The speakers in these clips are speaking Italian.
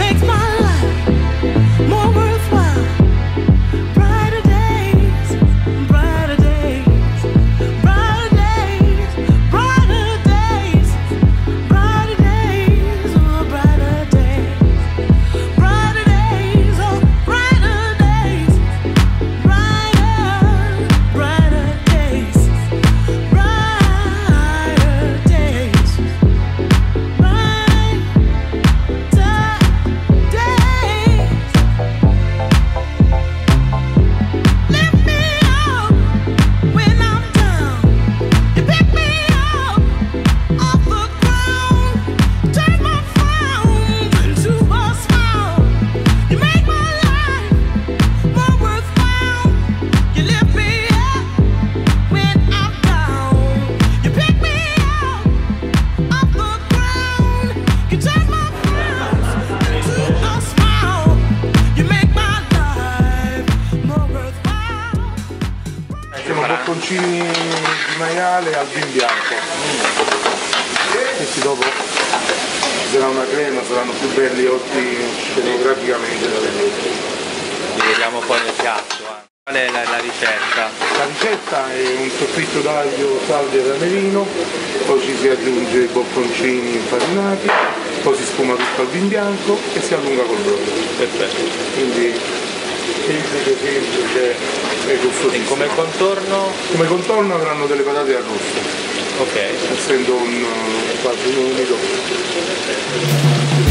bocconcini di maiale al vin bianco. Questi dopo sarà una crema, saranno più belli oggi scenograficamente da vedere. Li vediamo poi nel piatto. Qual è la ricetta? La ricetta è un soffritto d'aglio, salvia e ramerino, poi ci si aggiunge i bocconcini infarinati, poi si sfuma tutto al vin bianco e si allunga col brodo. Perfetto. Quindi semplice e gustosissimo. E come contorno? Come contorno avranno delle patate arroste. Ok. Essendo quasi un umido.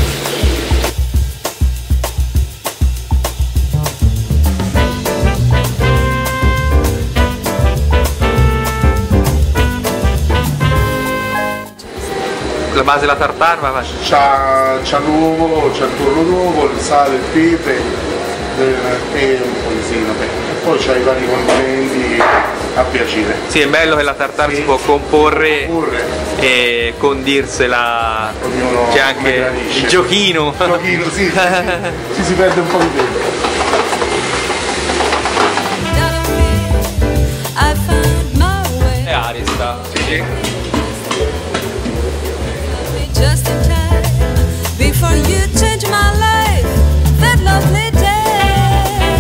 La base della tartare va C'ha l'uovo, c'ha il tuorlo d'uovo, il sale, il pepe e un po' di sinape. E poi c'ha i vari condimenti a piacere. Sì, è bello che la tartare si può comporre e condirsela. C'è anche il giochino. Il giochino, sì. Si perde un po' di tempo. È arista. Sì. Just in time, before you change my life, that lovely day.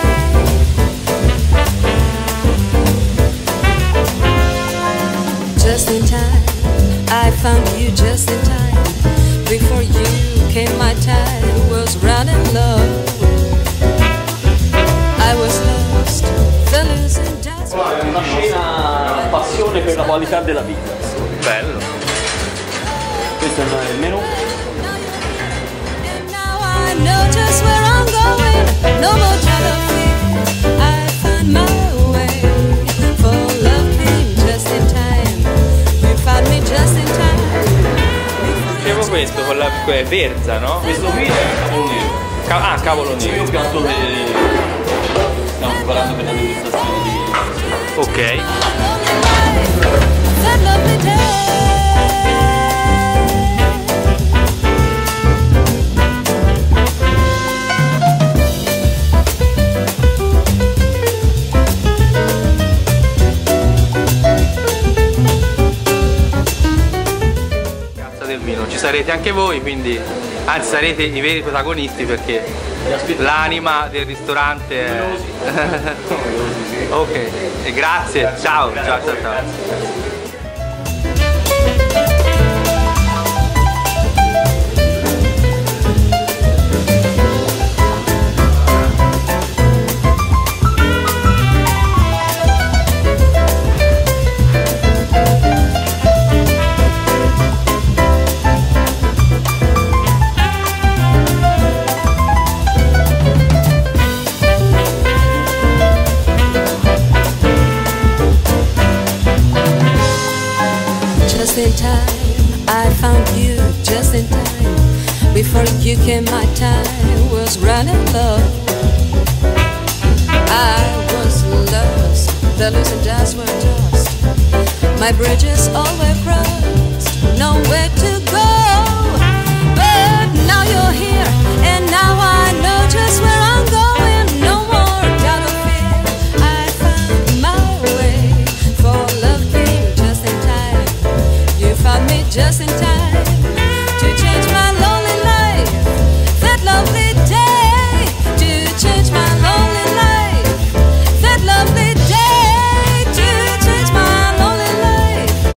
Just in time, I found you just in time. Before you came, my time was running low. I was lost, the losing dust. Una scena passione per la qualità della vita. Bello. Questo è il menù. Dicevo questo con la verza, no? Questo qui è cavolo nero. Cavolo nero. È un piatto che stiamo preparando per la degustazione di... Ok. Ci sarete anche voi, quindi anzi sarete i veri protagonisti perché l'anima del ristorante è... Ok, e grazie, ciao, ciao, ciao, ciao. Just in time, I found you just in time. Before you came, my time was running low. I was lost, the losing dice were tossed. My bridges all were crossed, nowhere to go. But now you're here.